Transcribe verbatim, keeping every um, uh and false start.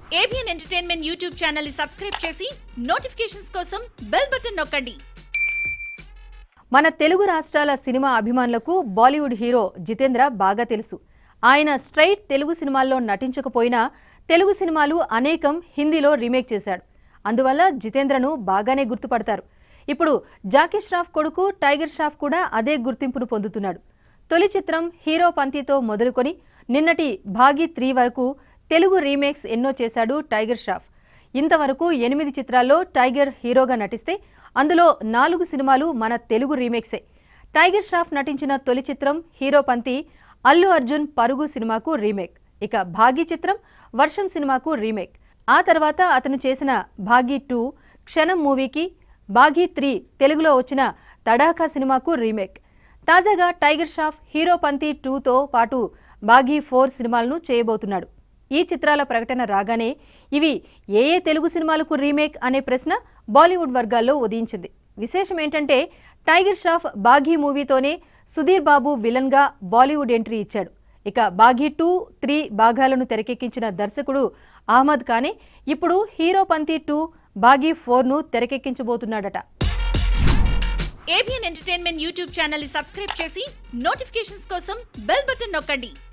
A B N Entertainment YouTube channel ni subscribe chesi notifications kosam bell button nokkandi. మన తెలుగు రాష్ట్రాల cinema అభిమానులకు Bollywood hero Jitendra బాగా తెలుసు. ఆయన స్ట్రైట్ తెలుగు సినిమాల్లో నటించకపోయినా తెలుగు సినిమాలు అనేకం హిందీలో రీమేక్ చేశాడు. అందువల్ల జితేంద్రను బాగానే గుర్తుపడతారు. ఇప్పుడు జాకీ ష్రాఫ్ కొడుకు టైగర్ ష్రాఫ్ కూడా అదే గుర్తింపును పొందుతున్నాడు. తొలి చిత్రం హీరో పంతితో మొదలుకొని నిన్నటి భాగి త్రీ వరకు తెలుగు రీమేక్స్ ఎన్నో చేశాడు టైగర్ ష్రాఫ్. ఇంతవరకు ఎనిమిది చిత్రాల్లో టైగర్ హీరోగా నటిస్తే అందులో నాలుగు సినిమాలు మన తెలుగు రీమేక్సే. టైగర్ ష్రాఫ్ నటించిన తొలి చిత్రం హీరో పంతి అల్లు అర్జున్ పరుగు సినిమాకు రీమేక్. ఇక భాగి చిత్రం వర్షం సినిమాకు రీమేక్. ఆ తర్వాత అతను చేసిన భాగి టూ క్షణం మూవీకి, భాగి త్రీ తెలుగులో వచ్చిన తడాఖా సినిమాకు రీమేక్. తాజాగా టైగర్ ష్రాఫ్ హీరో పంతి టూతో పాటు భాగి ఫోర్ సినిమాలను చేయబోతున్నాడు. ఈ చిత్రాల ప్రకటన రాగానే ఇవి ఏ ఏ తెలుగు సినిమాలకు రీమేక్ అనే ప్రశ్న బాలీవుడ్ వర్గాల్లో ఉదయించింది. విశేషం ఏంటంటే టైగర్ ష్రాఫ్ భాగి మూవీతోనే సుధీర్ బాబు విలన్గా బాలీవుడ్ ఎంట్రీ ఇచ్చాడు. ఇక భాగి టూ త్రీ భాగాలను తెరకెక్కించిన దర్శకుడు అహ్మద్ ఖానే ఇప్పుడు హీరో పంతి టూ భాగి ఫోర్ను తెరకెక్కించబోతున్నాడట. A B N Entertainment YouTube channel ni subscribe chesi notifications kosam bell button nokkandi.